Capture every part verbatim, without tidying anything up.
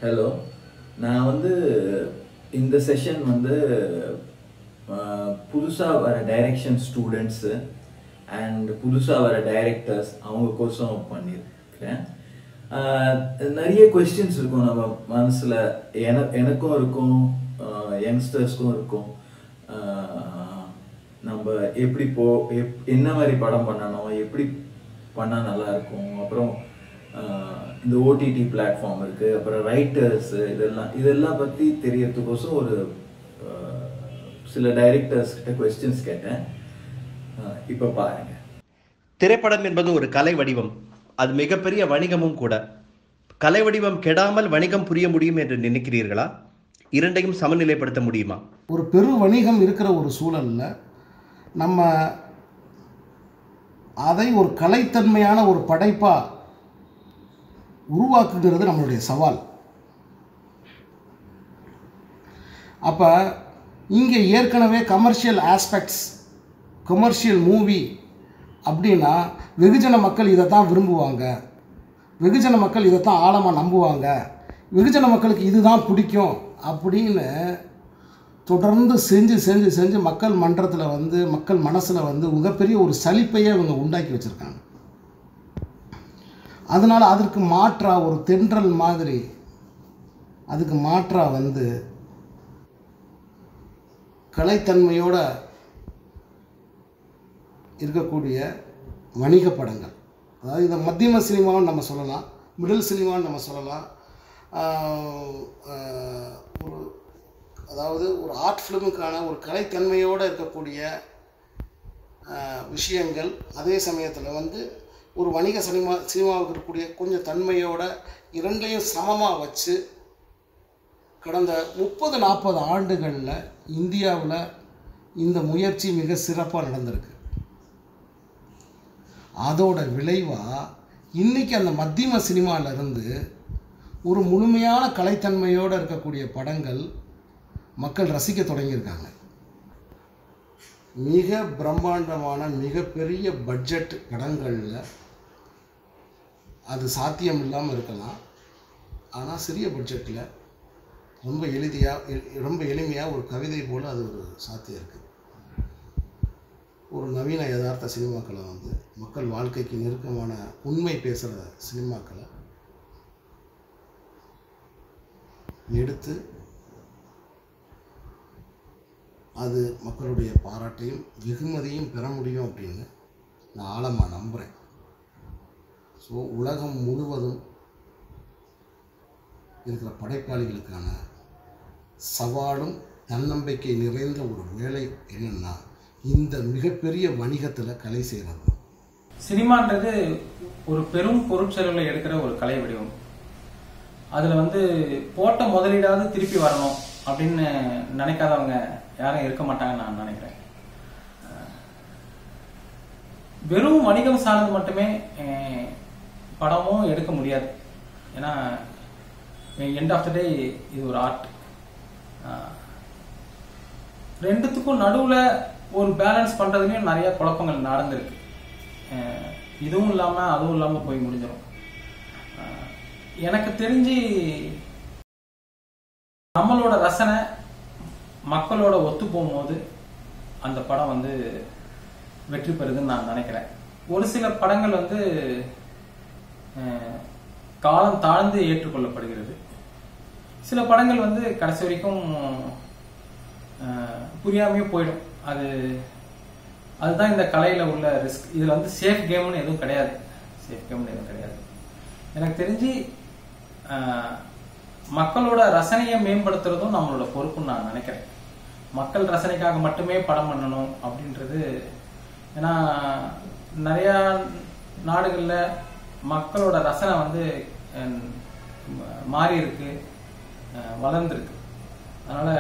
Hello, நான் வந்து இந்த செஷன் வந்து புதுசாக வர டைரக்ஷன் ஸ்டூடெண்ட்ஸு அண்ட் புதுசாக வர டைரக்டர்ஸ் அவங்க கோர்ஸும் பண்ணியிருக்கிறேன். நிறைய கொஸ்டின்ஸ் இருக்கும் நம்ம மனசில், என எனக்கும் இருக்கும், யங்ஸ்டர்ஸ்க்கும் இருக்கும். நம்ம எப்படி போ எப் என்ன மாதிரி படம் பண்ணணும், எப்படி பண்ணால் நல்லாயிருக்கும், அப்புறம் இந்த ஓடிடி பிளாட்ஃபார்ம் இருக்குது, அப்புறம் ரைட்டர்ஸு, இதெல்லாம் இதெல்லாம் பற்றி தெரியறதுக்கோசம் ஒரு சில டைரக்டர்ஸ் கிட்ட கொஸ்டின்ஸ் கேட்டேன். இப்போ பாருங்க. திரைப்படம் என்பது ஒரு கலை வடிவம், அது மிகப்பெரிய வணிகமும் கூட. கலை வடிவம் கெடாமல் வணிகம் புரிய முடியும் என்று நினைக்கிறீர்களா? இரண்டையும் சமநிலைப்படுத்த முடியுமா? ஒரு பெரு வணிகம் இருக்கிற ஒரு சூழலில் நம்ம அதை ஒரு கலைத்தன்மையான ஒரு படைப்பாக உருவாக்குகிறது நம்மளுடைய சவால். அப்போ இங்கே ஏற்கனவே கமர்ஷியல் ஆஸ்பெக்ட்ஸ், கமர்ஷியல் மூவி அப்படின்னா வெகுஜன மக்கள் இதை தான் விரும்புவாங்க, வெகுஜன மக்கள் இதை தான் ஆழமாக நம்புவாங்க, வெகுஜன மக்களுக்கு இதுதான் பிடிக்கும் அப்படின்னு தொடர்ந்து செஞ்சு செஞ்சு செஞ்சு மக்கள் மன்றத்தில் வந்து மக்கள் மனசில் வந்து மிகப்பெரிய ஒரு சலிப்பையே அவங்க உண்டாக்கி வச்சுருக்காங்க. அதனால் அதற்கு மாற்றாக ஒரு தென்றல் மாதிரி அதுக்கு மாற்றாக வந்து கலைத்தன்மையோட இருக்கக்கூடிய வணிக படங்கள், அதாவது இந்த மத்தியம சினிமான்னு நம்ம சொல்லலாம், மிடில் சினிமான்னு நம்ம சொல்லலாம். ஒரு அதாவது ஒரு ஆர்ட் ஃபிலிமுக்கான ஒரு கலைத்தன்மையோடு இருக்கக்கூடிய விஷயங்கள், அதே சமயத்தில் வந்து ஒரு வணிக சினிமா சினிமாவுக்கு இருக்கக்கூடிய கொஞ்சம் தன்மையோட இரண்டையும் சமமாக வச்சு கடந்த முப்பது நாற்பது ஆண்டுகளில் இந்தியாவில் இந்த முயற்சி மிக சிறப்பாக நடந்திருக்கு. அதோட விளைவாக இன்றைக்கி அந்த மத்தியம சினிமாவிலேருந்து ஒரு முழுமையான கலைத்தன்மையோடு இருக்கக்கூடிய படங்கள் மக்கள் ரசிக்க தொடங்கியிருக்காங்க. மிக பிரம்மாண்டமான மிகப்பெரிய பட்ஜெட் படங்களில் அது சாத்தியம் இல்லாமல் இருக்கலாம், ஆனால் சிறிய பட்ஜெட்டில் ரொம்ப எளிதியாக ரொம்ப எளிமையாக ஒரு கவிதை போல் அது ஒரு சாத்தியம் இருக்குது. ஒரு நவீன யதார்த்த சினிமாக்களை வந்து மக்கள் வாழ்க்கைக்கு நெருக்கமான உண்மை பேசுகிற சினிமாக்களை எடுத்து அது மக்களுடைய பாராட்டையும் வெகுமதியும் பெற முடியும் அப்படின்னு நான் ஆழமாக நம்புகிறேன். ஸோ உலகம் முழுவதும் இருக்கிற படைப்பாளிகளுக்கான சவாலும் தன்னம்பிக்கை நிறைந்த ஒரு வேலை என்னென்னா இந்த மிகப்பெரிய வணிகத்தில் கலை செய்கிறது. சினிமான்றது ஒரு பெரும் பொருட்செலவில் எடுக்கிற ஒரு கலை வடிவம். அதில் வந்து போட்ட முதலீடாவது திருப்பி வரணும் அப்படின்னு நினைக்காதவங்க யாரும் இருக்க மாட்டாங்கன்னு நான் நினைக்கிறேன். வெறும் வணிகம் சார்ந்து மட்டுமே படமும் எடுக்க முடியாது. ஏன்னா எண்ட் ஆஃப் த டே இது ஒரு ஆர்ட். ரெண்டுத்துக்கும் நடுவில் ஒரு பேலன்ஸ் பண்ணுறதுலையும் நிறைய குழப்பங்கள் நடந்திருக்கு. இதுவும் இல்லாமல் அதுவும் இல்லாமல் போய் முடிஞ்சிடும். எனக்கு தெரிஞ்சு நம்மளோட ரசனை மக்களோட ஒத்து போகும்போது அந்த படம் வந்து வெற்றி பெறுதுன்னு நான் நினைக்கிறேன். ஒரு சில படங்கள் வந்து காலம் தாழ்ந்து ஏற்றுக்கொள்ளப்படுகிறது. சில படங்கள் வந்து கடைசி வரைக்கும் புரியாமையே போயிடும். அது அதுதான் இந்த கலையில உள்ள ரிஸ்க். இதுல வந்து சேஃப் கேம்னு எதுவும் கிடையாது. சேஃப் கேம்னு எதுவும் கிடையாது. எனக்கு தெரிஞ்சு மக்களோட ரசனையை மேம்படுத்துறதும் நம்மளோட பொறுப்புன்னு நான் நினைக்கிறேன். மக்கள் ரசனைக்காக மட்டுமே படம் பண்ணணும் அப்படின்றது, ஏன்னா நிறையா நாடுகளில் மக்களோட ரசனை வந்து மாறி இருக்கு, வளர்ந்துருக்கு. அதனால்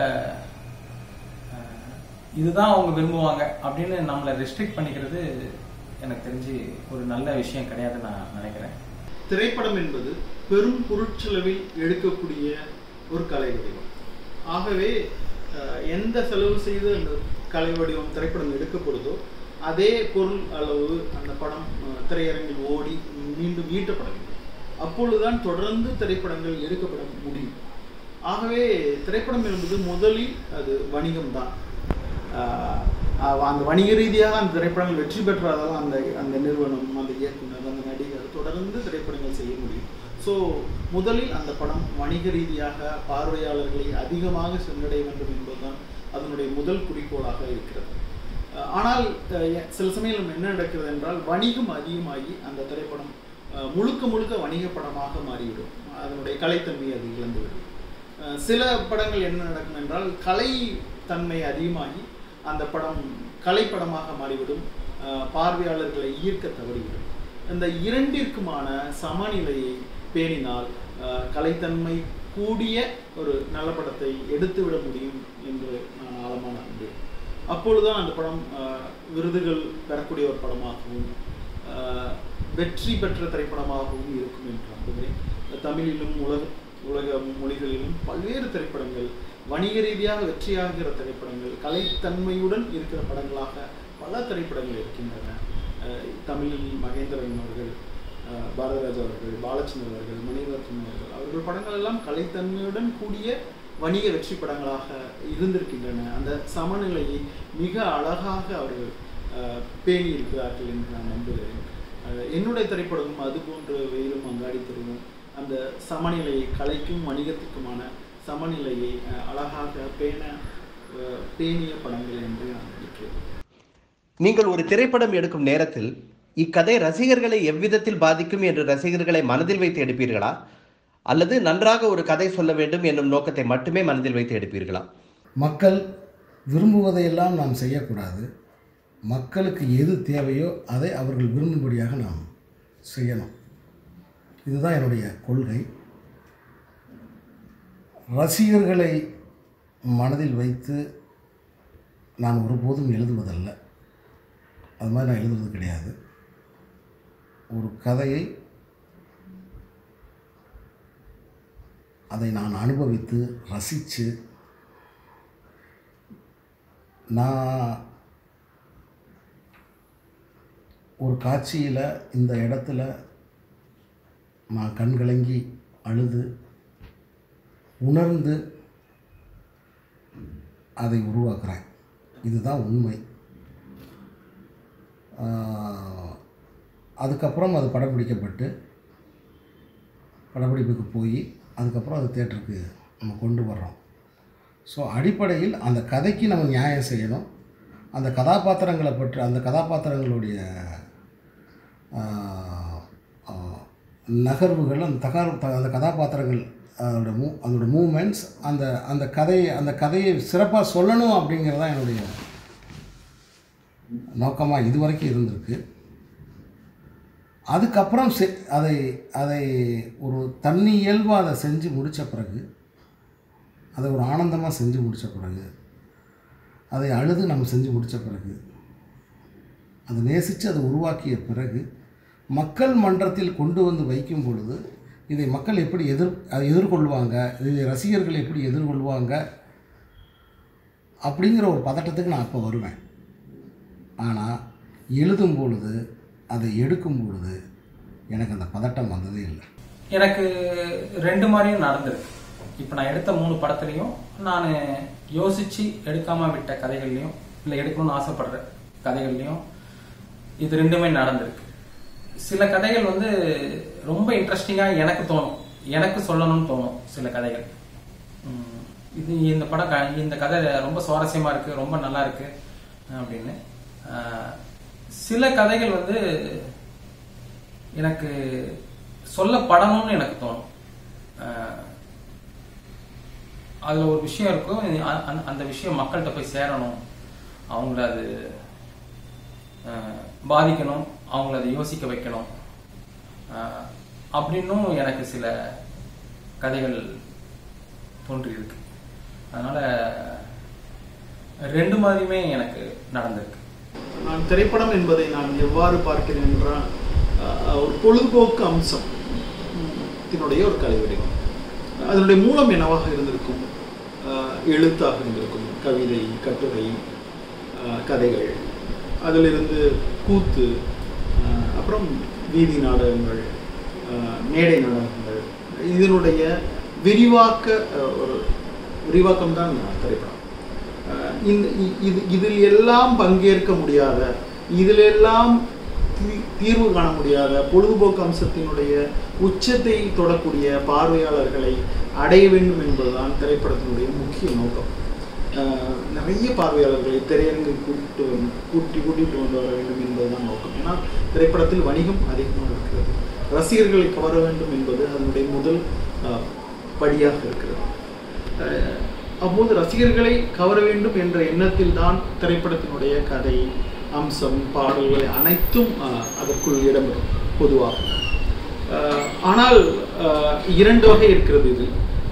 இதுதான் அவங்க விரும்புவாங்க அப்படின்னு நம்மளை ரெஸ்ட்ரிக்ட் பண்ணிக்கிறது எனக்கு தெரிஞ்சு ஒரு நல்ல விஷயம் கிடையாதுன்னு நான் நினைக்கிறேன். திரைப்படம் என்பது பெரும் பொருட்செலவில் எடுக்கக்கூடிய ஒரு கலை வடிவம். ஆகவே எந்த செலவு செய்து அந்த கலை வடிவம் திரைப்படம் எடுக்கப்படுதோ அதே பொருள் அளவு அந்த படம் திரையரங்கில் ஓடி மீண்டும் ஈட்டப்பட வேண்டும். அப்பொழுதுதான் தொடர்ந்து திரைப்படங்கள் எடுக்கப்பட முடியும். ஆகவே திரைப்படம் என்பது முதலில் அது வணிகம்தான். அந்த வணிக ரீதியாக அந்த திரைப்படங்கள் வெற்றி பெற்றாதான் அந்த அந்த நிறுவனம், அந்த இயக்குனர், அந்த நடிகர் தொடர்ந்து திரைப்படங்கள் செய்ய முடியும். ஸோ முதலில் அந்த படம் வணிக ரீதியாக பார்வையாளர்களை அதிகமாக சென்றடைய வேண்டும் என்பதுதான் அதனுடைய முதல் குறிக்கோளாக இருக்கிறது. ஆனால் சில சமயம் என்ன நடக்கிறது என்றால், வணிகம் அதிகமாகி அந்த திரைப்படம் முழுக்க முழுக்க வணிக படமாக மாறிவிடும். அதனுடைய கலைத்தன்மை அது இழந்துவிடும். சில படங்கள் என்ன நடக்கும் என்றால், கலை தன்மை அதிகமாகி அந்த படம் கலைப்படமாக மாறிவிடும், பார்வையாளர்களை ஈர்க்க தவறிவிடும். இந்த இரண்டிற்குமான சமநிலையை பேணினால் கலைத்தன்மை கூடிய ஒரு நல்ல படத்தை எடுத்துவிட முடியும் என்று நான் ஆழமாக நம்புகிறேன். அப்பொழுதுதான் அந்த படம் விருதுகள் பெறக்கூடிய ஒரு படமாகவும் வெற்றி பெற்ற திரைப்படமாகவும் இருக்கும் என்று நம்புகிறேன். தமிழிலும் உலக உலக மொழிகளிலும் பல்வேறு திரைப்படங்கள் வணிக ரீதியாக வெற்றியாகிற திரைப்படங்கள், கலைத்தன்மையுடன் இருக்கிற படங்களாக பல திரைப்படங்கள் இருக்கின்றன. தமிழில் மகேந்திரன் அவர்கள், பாரதிராஜா அவர்கள், பாலச்சந்தர் அவர்கள், மணிரத்னம் அவர்கள், அவர்கள் படங்கள் எல்லாம் கலைத்தன்மையுடன் கூடிய வணிக வெற்றி படங்களாக இருந்திருக்கின்றன. அந்த சமநிலையை மிக அழகாக அவர்கள் பேணி இருக்கிறார்கள் என்று நான் நம்புகிறேன். என்னுடைய திரைப்படமும் அதுபோன்று வெயிலும் அங்காடி திருவும் அந்த சமநிலையை, கலைக்கும் வணிகத்துக்குமான சமநிலையை அழகாக பேண பேணிய படங்கள் என்று நான் நினைக்கிறேன். நீங்கள் ஒரு திரைப்படம் எடுக்கும் நேரத்தில் இக்கதை ரசிகர்களை எவ்விதத்தில் பாதிக்கும் என்று ரசிகர்களை மனதில் வைத்து எடுப்பீர்களா, அல்லது நன்றாக ஒரு கதை சொல்ல வேண்டும் என்னும் நோக்கத்தை மட்டுமே மனதில் வைத்து எடுப்பீர்களா? மக்கள் விரும்புவதையெல்லாம் நாம் செய்யக்கூடாது. மக்களுக்கு எது தேவையோ அதை அவர்கள் விரும்பும்படியாக நாம் செய்யணும். இதுதான் என்னுடைய கொள்கை. ரசிகர்களை மனதில் வைத்து நான் ஒருபோதும் எழுதுவதல்ல. அது மாதிரி நான் எழுதுவது கிடையாது. ஒரு கதையை அதை நான் அனுபவித்து ரசித்து, நான் ஒரு காட்சியில் இந்த இடத்துல நான் கண்கலங்கி அழுது உணர்ந்து அதை உருவாக்குறேன். இதுதான் உண்மை. அதுக்கப்புறம் அது படம் பிடிக்கப்பட்டு படப்பிடிப்புக்கு போய் அதுக்கப்புறம் அது தியேட்டருக்கு நம்ம கொண்டு வர்றோம். ஸோ அடிப்படையில் அந்த கதைக்கு நம்ம நியாயம் செய்யணும். அந்த கதாபாத்திரங்களை பற்றி, அந்த கதாபாத்திரங்களுடைய நகர்வுகள், அந்த தகர் அந்த கதாபாத்திரங்கள் அதோட மூ அதோட மூமெண்ட்ஸ், அந்த அந்த கதையை அந்த கதையை சிறப்பாக சொல்லணும் அப்படிங்கிறது தான் என்னுடைய நோக்கமாக இதுவரைக்கும் இருந்திருக்கு. அதுக்கப்புறம் செ அதை அதை ஒரு தண்ணி இயல்பாக அதை செஞ்சு முடித்த பிறகு, அதை ஒரு ஆனந்தமாக செஞ்சு முடித்த பிறகு, அதை அழுது நம்ம செஞ்சு முடித்த பிறகு, அதை நேசித்து அதை உருவாக்கிய பிறகு மக்கள் மன்றத்தில் கொண்டு வந்து வைக்கும் பொழுது இதை மக்கள் எப்படி எதிர் அதை எதிர்கொள்வாங்க, இதை ரசிகர்கள் எப்படி எதிர்கொள்வாங்க அப்படிங்கிற ஒரு பதட்டத்துக்கு நான் அப்போ வருவேன். ஆனால் எழுதும் பொழுது, அதை எடுக்கும் பொழுது எனக்கு அந்த பதட்டம் வந்ததே இல்லை. எனக்கு ரெண்டு மாதிரியும் நடந்திருக்கு. இப்போ நான் எடுத்த மூணு படத்துலையும் நான் யோசித்து எடுக்காமல் விட்ட கதைகள்லையும், இல்லை எடுக்கணும்னு ஆசைப்படுற கதைகள்லையும் இது ரெண்டுமே நடந்திருக்கு. சில கதைகள் வந்து ரொம்ப இன்ட்ரெஸ்டிங்காக எனக்கு தோணும், எனக்கு சொல்லணும்னு தோணும். சில கதைகள் இது இந்த படம் இந்த கதை ரொம்ப சுவாரஸ்யமாக இருக்குது, ரொம்ப நல்லா இருக்குது அப்படின்னு. சில கதைகள் வந்து எனக்கு சொல்லப்படணும்னு எனக்கு தோணும். அதில் ஒரு விஷயம் இருக்கும், அந்த விஷயம் மக்கள்கிட்ட போய் சேரணும், அவங்கள அது பாதிக்கணும், அவங்கள அதை யோசிக்க வைக்கணும் அப்படின்னும் எனக்கு சில கதைகள் தோன்றியிருக்கு. அதனால ரெண்டு மாதிரியுமே எனக்கு நடந்திருக்கு. நான் திரைப்படம் என்பதை நான் எவ்வாறு பார்க்கிறேன் என்றால், ஒரு பொழுதுபோக்கு அம்சம் இதனுடைய ஒரு கலை வடிவம். அதனுடைய மூலம் என்னவாக இருந்திருக்கும்? எழுத்தாக இருந்திருக்கும், கவிதை, கட்டுரை, கதைகள், அதிலிருந்து கூத்து, அப்புறம் வீதி நாடகங்கள், மேடை நாடகங்கள், இதனுடைய விரிவாக்க ஒரு விரிவாக்கம் தான் திரைப்படம். இந்த இது இதில் எல்லாம் பங்கேற்க முடியாத, இதில் எல்லாம் தீர்வு காண முடியாத, பொழுதுபோக்கு அம்சத்தினுடைய உச்சத்தை தொடக்கூடிய பார்வையாளர்களை அடைய வேண்டும் என்பதுதான் திரைப்படத்தினுடைய முக்கிய நோக்கம். நிறைய பார்வையாளர்களை திரையரங்கு கூட்டிட்டு வந்து கூட்டி கூட்டிகிட்டு வந்து வர வேண்டும் என்பதுதான் நோக்கம். ஏன்னா திரைப்படத்தில் வணிகம் அதிகமாக இருக்கிறது, ரசிகர்களை கவர வேண்டும் என்பது அதனுடைய முதல் படியாக இருக்கிறது. அப்போது ரசிகர்களை கவர வேண்டும் என்ற எண்ணத்தில் தான் திரைப்படத்தினுடைய கதை, அம்சம், பாடல்கள் அனைத்தும் அதற்குள் இடம்பெறும் பொதுவாக. ஆனால் இரண்டு வகை இருக்கிறது. இது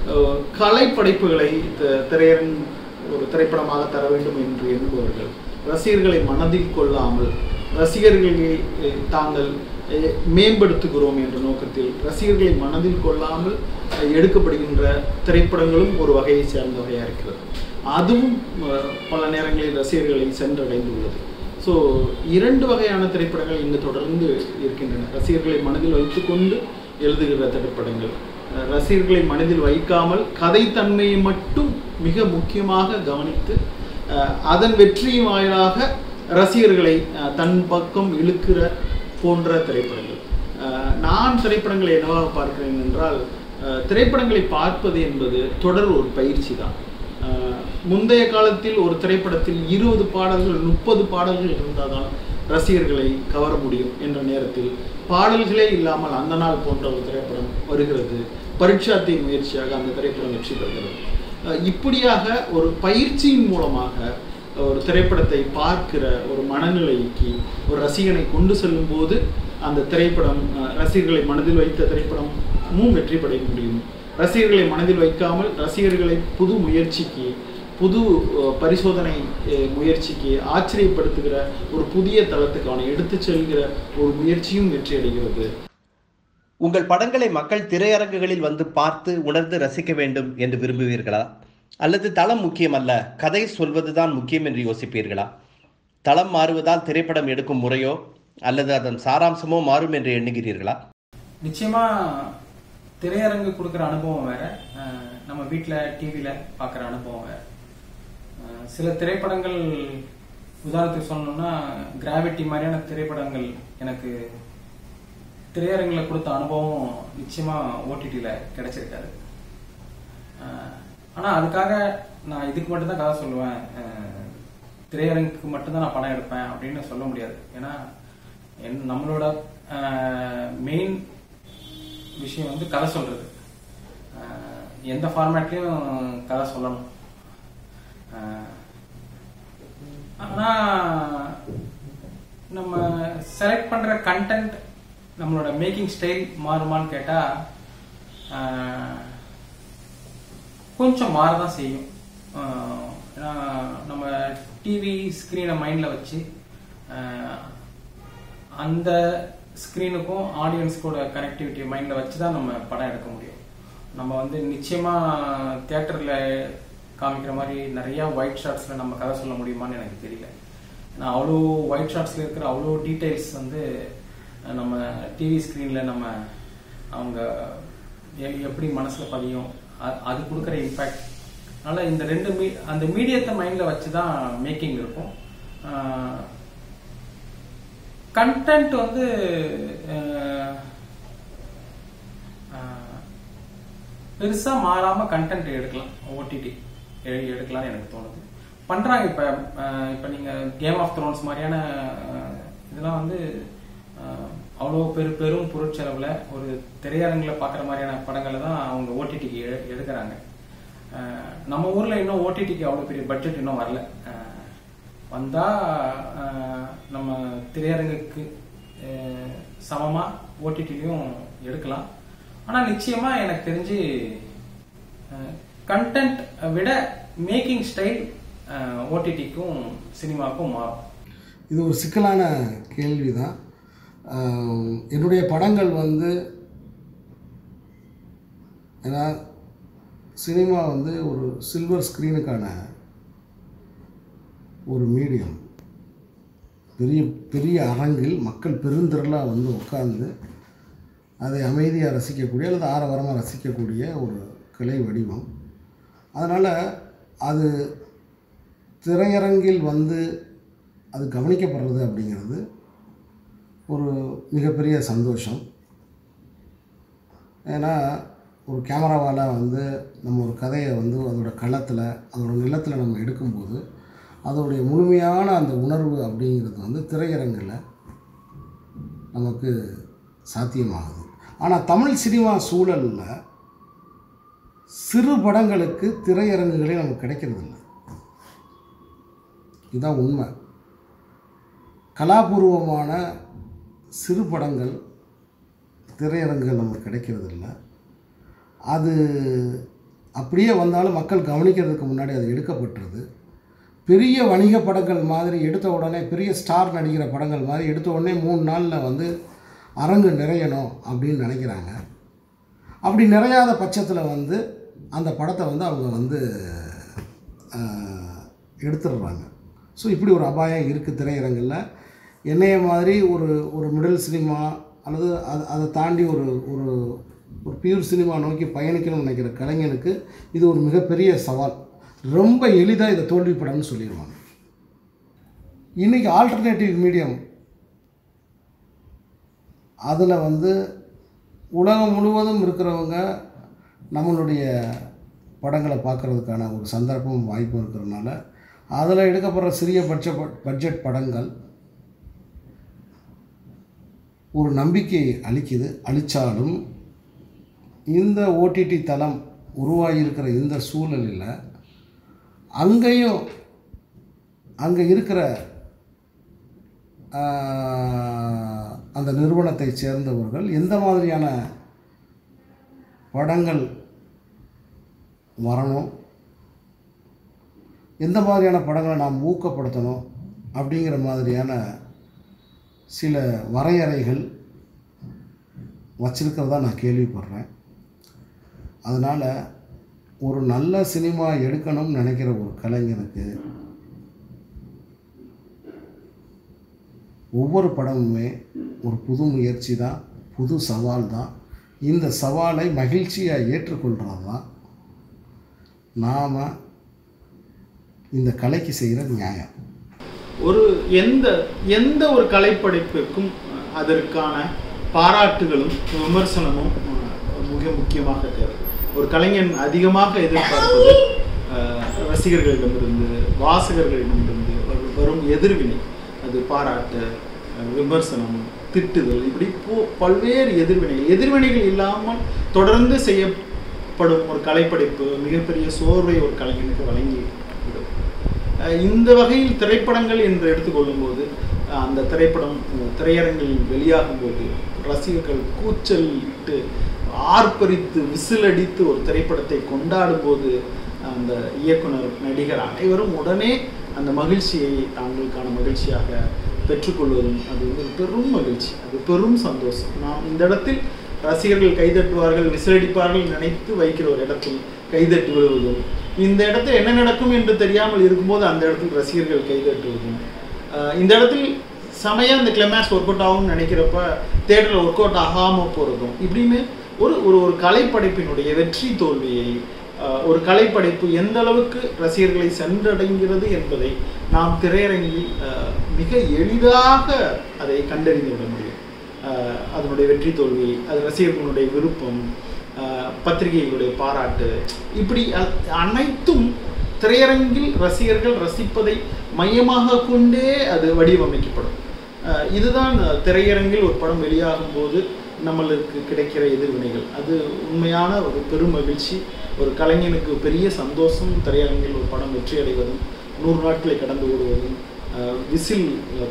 கலை படைப்புகளை திரையரங்கு ஒரு திரைப்படமாக தர வேண்டும் என்று எண்ணுபவர்கள் ரசிகர்களை மனதில் கொள்ளாமல், ரசிகர்களை தாங்கள் மேம்படுத்துகிறோம் என்ற நோக்கத்தில் ரசிகர்களை மனதில் கொள்ளாமல் எடுக்கப்படுகின்ற திரைப்படங்களும் ஒரு வகையை சேர்ந்த வகையாக இருக்கிறது. அதுவும் பல நேரங்களில் ரசிகர்களை சென்றடைந்துள்ளது. ஸோ இரண்டு வகையான திரைப்படங்கள் இங்கு தொடர்ந்து இருக்கின்றன. ரசிகர்களை மனதில் வைத்துக்கொண்டு எழுதுகிற திரைப்படங்கள், ரசிகர்களை மனதில் வைக்காமல் கதைத்தன்மையை மட்டும் மிக முக்கியமாக கவனித்து அதன் வெற்றி வாயிலாக ரசிகர்களை தன் பக்கம் இழுக்கிற போன்ற திரைப்படங்கள். நான் திரைப்படங்களை என்னவாக பார்க்கிறேன் என்றால், திரைப்படங்களை பார்ப்பது என்பது தொடர் ஒரு பயிற்சி தான். முந்தைய காலத்தில் ஒரு திரைப்படத்தில் இருபது பாடல்கள் முப்பது பாடல்கள் இருந்தால் தான் ரசிகர்களை கவர முடியும் என்ற நேரத்தில் பாடல்களே இல்லாமல் அந்த நாள் போன்ற ஒரு திரைப்படம் வருகிறது. பரீட்சார்த்தி முயற்சியாக அந்த திரைப்படம் வெற்றி பெறுகிறது. இப்படியாக ஒரு பயிற்சியின் மூலமாக ஒரு திரைப்படத்தை பார்க்கிற ஒரு மனநிலைக்கு ஒரு ரசிகனை கொண்டு செல்லும் போது அந்த திரைப்படம் ரசிகர்களை மனதில் வைத்த திரைப்படமும் வெற்றி பெற முடியும். ரசிகர்களை மனதில் வைக்காமல் ரசிகர்களை புது முயற்சிக்கு, புது பரிசோதனை முயற்சிக்கு ஆச்சரியப்படுத்துகிற ஒரு புதிய தளத்துக்கு அவனை எடுத்து செல்கிற ஒரு முயற்சியும் வெற்றி அடைகிறது. உங்கள் படங்களை மக்கள் திரையரங்குகளில் வந்து பார்த்து உணர்ந்து ரசிக்க வேண்டும் என்று விரும்புவீர்களா? அல்லது தளம் முக்கியம் அல்ல, கதை சொல்வதுதான் முக்கியம் என்று யோசிப்பீர்களா? தளம் மாறுவதால் திரைப்படம் எடுக்கும் முறையோ அல்லது அதன் சாராம்சமோ மாறும் என்று எண்ணுகிறீர்களா? நிச்சயமா திரையரங்கு கொடுக்குற அனுபவம் வேற, நம்ம வீட்டில் டிவியில் பார்க்குற அனுபவம் வேற. சில திரைப்படங்கள் உதாரணத்துக்கு சொல்லணும்னா கிராவிட்டி மாதிரியான திரைப்படங்கள் எனக்கு திரையரங்கில் கொடுத்த அனுபவம் நிச்சயமா ஓடிடியில் கிடைச்சிருக்காது. ஆனால் அதுக்காக நான் இதுக்கு மட்டும்தான் கதை சொல்லுவேன், திரையரங்குக்கு மட்டும்தான் நான் படம் எடுப்பேன் அப்படின்னு சொல்ல முடியாது. ஏன்னா என் நம்மளோட மெயின் விஷயம் வந்து கதை சொல்றது. எந்த ஃபார்மேட்லயும் கதை சொல்லணும். ஆனா நம்ம செலக்ட் பண்ற கண்டென்ட், நம்மளோட மேக்கிங் ஸ்டைல் மாறுமான்னு கேட்டா கொஞ்சம் மாறதான் செய்யும். ஏன்னா நம்ம டிவி ஸ்கிரீனை மைண்ட்ல வச்சு அந்த ஸ்க்ரீனுக்கும் ஆடியன்ஸ்கோட கனெக்டிவிட்டி மைண்டில் வச்சு தான் நம்ம படம் எடுக்க முடியும். நம்ம வந்து நிச்சயமாக தியேட்டரில் காமிக்கிற மாதிரி நிறையா ஒயிட் ஷாட்ஸில் நம்ம கதை சொல்ல முடியுமான்னு எனக்கு தெரியல. ஏன்னா அவ்வளோ ஒயிட் ஷாட்ஸில் இருக்கிற அவ்வளோ டீட்டெயில்ஸ் வந்து நம்ம டிவி ஸ்க்ரீனில் நம்ம அவங்க எப்படி மனசில் பதியும், அது கொடுக்குற இம்பேக்ட். அதனால் இந்த ரெண்டு மீ அந்த மீடியத்தை மைண்டில் வச்சு தான் மேக்கிங் இருக்கும். கண்டென்ட் வந்து பெருசா மாறாம கண்டென்ட் எடுக்கலாம், ஓடிடி எடுக்கலாம்னு எனக்கு தோணுது. பண்றாங்க இப்ப. இப்ப நீங்க கேம் ஆஃப் த்ரோன்ஸ் மாதிரியான இதெல்லாம் வந்து அவ்வளோ பெரு பெரும் பொருட்செலவுல ஒரு திரையரங்குல பாக்குற மாதிரியான படங்களை தான் அவங்க ஓடிடிக்கு எடுக்கிறாங்க. நம்ம ஊர்ல இன்னும் ஓடிடிக்கு அவ்வளோ பெரிய பட்ஜெட் இன்னும் வரல. வந்தா நம்ம திரையரங்குக்கு சமமா ஓடிடிலையும் எடுக்கலாம். ஆனா நிச்சயமா எனக்கு தெரிஞ்சு கண்டென்ட் விட மேக்கிங் ஸ்டைல் ஓடிடிக்கும் சினிமாவுக்கும் மாறும். இது ஒரு சிக்கலான கேள்விதான். என்னுடைய படங்கள் வந்து, ஏன்னா சினிமா வந்து ஒரு சில்வர் ஸ்க்ரீனுக்கான ஒரு மீடியம். பெரிய பெரிய அரங்கில் மக்கள் பெருந்திரளாக வந்து உட்கார்ந்து அதை அமைதியாக ரசிக்கக்கூடிய அல்லது ஆரவாரமாக ரசிக்கக்கூடிய ஒரு கலை வடிவம். அதனால் அது திரையரங்கில் வந்து அது கவனிக்கப்படுறது அப்படிங்கிறது ஒரு மிகப்பெரிய சந்தோஷம். ஏன்னா ஒரு கேமராவால் வந்து நம்ம ஒரு கதையை வந்து அதோட களத்தில் அதோட நிலத்தில் நம்ம எடுக்கும்போது அதோடைய முழுமையான அந்த உணர்வு அப்படிங்கிறது வந்து திரையரங்கில் நமக்கு சாத்தியமாகுது. ஆனால் தமிழ் சினிமா சூழலில் சிறு படங்களுக்கு திரையரங்குகளே நமக்கு கிடைக்கிறதில்ல. இதுதான் உண்மை. கலாபூர்வமான சிறு படங்கள் திரையரங்குகள் நமக்கு கிடைக்கிறதில்ல. அது அப்படியே வந்தாலும் மக்கள் கவனிக்கிறதுக்கு முன்னாடி அது எடுக்கப்பட்டுருது. பெரிய வணிக படங்கள் மாதிரி எடுத்த உடனே, பெரிய ஸ்டார் நடிக்கிற படங்கள் மாதிரி எடுத்த உடனே மூணு நாளில் வந்து அரங்கு நிறையணும் அப்படின்னு நினைக்கிறாங்க. அப்படி நிறையாத பட்சத்தில் வந்து அந்த படத்தை வந்து அவங்க வந்து எடுத்துடுறாங்க. ஸோ இப்படி ஒரு அபாயம் இருக்குது திரையரங்கில். என்னைய மாதிரி ஒரு ஒரு மிடில் சினிமா அல்லது அது அதை தாண்டி ஒரு ஒரு ஒரு பியூர் சினிமா நோக்கி பயணிக்கணும்னு நினைக்கிற கலைஞனுக்கு இது ஒரு மிகப்பெரிய சவால். ரொம்ப எளிதாக இதை தோல்வி படம்னு சொல்லிடுவாங்க. இன்றைக்கி ஆல்டர்னேட்டிவ் மீடியம் அதில் வந்து உலகம் முழுவதும் இருக்கிறவங்க நம்மளுடைய படங்களை பார்க்குறதுக்கான ஒரு சந்தர்ப்பமும் வாய்ப்பும் இருக்கிறதுனால அதில் எடுக்கப்படுற சிறிய பட்ஜெட் பட்ஜெட் படங்கள் ஒரு நம்பிக்கை அளிக்குது. அளித்தாலும் இந்த ஓடிடி தளம் உருவாகியிருக்கிற இந்த சூழலில் அங்கேயும் அங்கே இருக்கிற அந்த நிறுவனத்தை சேர்ந்தவர்கள் எந்த மாதிரியான படங்கள் வரணும், எந்த மாதிரியான படங்களை நாம் ஊக்கப்படுத்தணும் அப்படிங்கிற மாதிரியான சில வரையறைகள் வச்சிருக்கிறதா நான் கேள்விப்படுறேன். அதனால் ஒரு நல்ல சினிமா எடுக்கணும்னு நினைக்கிற ஒரு கலைஞனுக்கு ஒவ்வொரு படமுமே ஒரு புது முயற்சி தான், புது சவால் தான். இந்த சவாலை மகிழ்ச்சியாக ஏற்றுக்கொள்கிறது தான் நாம் இந்த கலைக்கு செய்கிற நியாயம். ஒரு எந்த எந்த ஒரு கலைப்படைப்பிற்கும் அதற்கான பாராட்டுகளும் விமர்சனமும் மிக முக்கியமாக தேவை. ஒரு கலைஞன் அதிகமாக எதிர்பார்ப்பது ரசிகர்களிடமிருந்து, வாசகர்களிடமிருந்து வரும் எதிர்வினை. அது பாராட்டு, விமர்சனம், திட்டுதல், இப்படி போ பல்வேறு எதிர்வினைகள் எதிர்வினைகள் இல்லாமல் தொடர்ந்து செய்யப்படும் ஒரு கலைப்படைப்பு மிகப்பெரிய சோர்வை ஒரு கலைஞனுக்கு வழங்கி விடும். இந்த வகையில் திரைப்படங்கள் என்று எடுத்துக்கொள்ளும் போது அந்த திரைப்படம் திரையரங்கில் வெளியாகும் போது ரசிகர்கள் கூச்சலிட்டு ஆர்ப்பரித்து விசிலடித்து ஒரு திரைப்படத்தை கொண்டாடும் போது அந்த இயக்குனர், நடிகர் அனைவரும் உடனே அந்த மகிழ்ச்சியை தாங்களுக்கான மகிழ்ச்சியாக பெற்றுக்கொள்வதும் அது வந்து பெரும் மகிழ்ச்சி, அது பெரும் சந்தோஷம். நாம் இந்த இடத்தில் ரசிகர்கள் கைதட்டுவார்கள், விசிலடிப்பார்கள் நினைத்து வைக்கிற ஒரு இடத்தில் கைதட்டு விடுவதும், இந்த இடத்தில் என்ன நடக்கும் என்று தெரியாமல் இருக்கும்போது அந்த இடத்தில் ரசிகர்கள் கைதட்டுவதும், இந்த இடத்தில் செமையாக இந்த கிளைமேக்ஸ் ஒர்க் அவுட் ஆகும்னு நினைக்கிறப்ப தேட்டரில் ஒர்க் அவுட் ஆகாமல் போகிறதும், இப்படின்னு ஒரு ஒரு ஒரு கலைப்படைப்பினுடைய வெற்றி தோல்வியை, ஒரு கலைப்படைப்பு எந்த அளவுக்கு ரசிகர்களை சென்றடைகிறது என்பதை நாம் திரையரங்கில் மிக எளிதாக அதை கண்டறிந்து விட முடியும். அதனுடைய வெற்றி தோல்வி, அது ரசிகர்களுடைய விருப்பம், பத்திரிகைகளுடைய பாராட்டு, இப்படி அனைத்தும் திரையரங்கில் ரசிகர்கள் ரசிப்பதை மையமாக கொண்டே அது வடிவமைக்கப்படும். இதுதான் திரையரங்கில் ஒரு படம் வெளியாகும் போது நம்மளுக்கு கிடைக்கிற எதிர்வினைகள். அது உண்மையான ஒரு பெரும் மகிழ்ச்சி, ஒரு கலைஞனுக்கு பெரிய சந்தோஷம். திரையரங்கில் ஒரு படம் வெற்றி அடைவதும், நூறு நாட்களை கடந்து ஓடுவதும், விசில்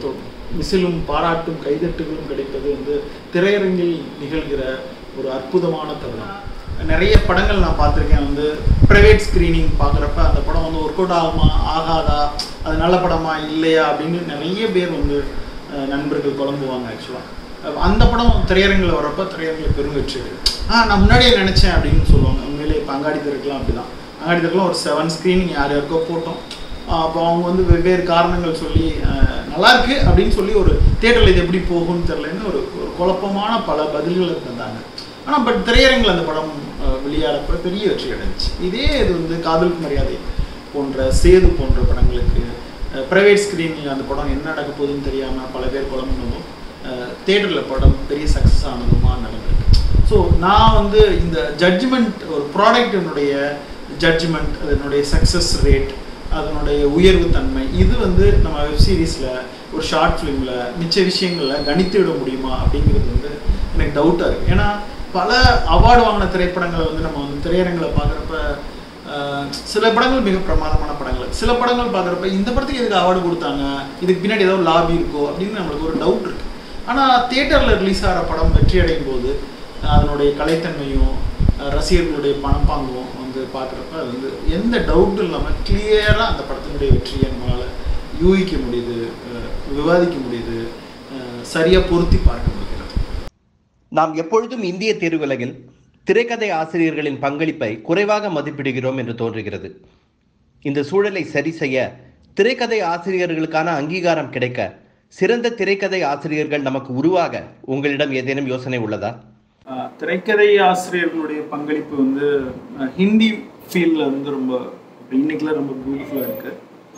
விசிலும் பாராட்டும் கைதட்டுகளும் கிடைப்பது வந்து திரையரங்கில் நிகழ்கிற ஒரு அற்புதமான தருணம். நிறைய படங்கள் நான் பார்த்துருக்கேன். வந்து ப்ரைவேட் ஸ்க்ரீனிங் பார்க்குறப்ப அந்த படம் வந்து ஒர்க் அவுட் ஆகுமா ஆகாதா, அது நல்ல படமா இல்லையா அப்படின்னு நிறைய பேர் வந்து நண்பர்கள் குழம்புவாங்க. ஆக்சுவலாக அந்த படம் திரையரங்கில் வரப்போ திரையரங்கில் பெரும் வெற்றி. ஆ நான் முன்னாடியே நினச்சேன் அப்படின்னு சொல்லுவாங்க. உண்மையிலே இப்போ அங்காடி தெருக்கலாம் அப்படி தான். அங்காடி தெருக்கலாம் ஒரு செவன் ஸ்க்ரீனிங் யார் யாருக்கோ போட்டோம். அப்போ அவங்க வந்து வெவ்வேறு காரணங்கள் சொல்லி நல்லா இருக்கு அப்படின்னு சொல்லி ஒரு தியேட்டரில் இது எப்படி போகும்னு தெரியலன்னு ஒரு ஒரு குழப்பமான பல பதில்களை தந்தாங்க. ஆனால் பட் திரையரங்கில் அந்த படம் வெளியாடப்போ பெரிய வெற்றி அடைஞ்சிச்சு. இதே இது வந்து காதலுக்கு மரியாதை போன்ற, சேது போன்ற படங்களுக்கு ப்ரைவேட் ஸ்க்ரீனில் அந்த படம் என்ன நடக்க போகுதுன்னு தெரியாமல் பல பேர் குழம்புனதும் தியேட்டரில் படம் பெரிய சக்ஸஸ் ஆனதுமா நடந்திருக்கு. ஸோ நான் வந்து இந்த ஜட்ஜ்மெண்ட், ஒரு ப்ராடக்டினுடைய ஜட்ஜ்மெண்ட், அதனுடைய சக்ஸஸ் ரேட், அதனுடைய உயர்வு தன்மை, இது வந்து நம்ம வெப் சீரிஸில் ஒரு ஷார்ட் ஃபிலிமில் மிச்ச விஷயங்களில் கணித்து விட முடியுமா அப்படிங்கிறது வந்து எனக்கு டவுட்டாக இருக்குது. ஏன்னா பல அவார்டு வாங்கின திரைப்படங்களை வந்து நம்ம வந்து திரையரங்களை பார்க்குறப்ப சில படங்கள் மிக பிரமாதமான படங்கள், சில படங்கள் பார்க்குறப்ப இந்த படத்துக்கு எதுக்கு அவார்டு கொடுத்தாங்க, இதுக்கு பின்னாடி ஏதோ லாபி இருக்கோ அப்படின்னு நம்மளுக்கு ஒரு டவுட் இருக்குது. ஆனால் தியேட்டரில் ரிலீஸ் ஆகிற படம் வெற்றி அடையும் போது அதனுடைய கலைத்தன்மையும் ரசிகர்களுடைய பணப்பாங்கும் வந்து பார்க்குறப்ப அது வந்து எந்த டவுட்டும் இல்லாமல் கிளியராக அந்த படத்தினுடைய வெற்றியை நம்மளால் யூகிக்க முடியுது, விவாதிக்க முடியுது, சரியாக பொருத்தி பார்க்க முடிகிறது. நாம் எப்பொழுதும் இந்திய திரையுலகில் திரைக்கதை ஆசிரியர்களின் பங்களிப்பை குறைவாக மதிப்பிடுகிறோம் என்று தோன்றுகிறது. இந்த சூழலை சரி செய்ய திரைக்கதை ஆசிரியர்களுக்கான அங்கீகாரம் கிடைக்க சிறந்த திரைக்கதை ஆசிரியர்கள் நமக்கு உருவாக உங்களிடம் ஏதேனும் யோசனை உள்ளதா? திரைக்கதை ஆசிரியர்களுடைய பங்களிப்பு வந்து ஹிந்தி ஃபீல்டில் வந்து ரொம்ப இன்னைக்குலாம் ரொம்ப பியூட்டிஃபுல்லாக இருக்குது.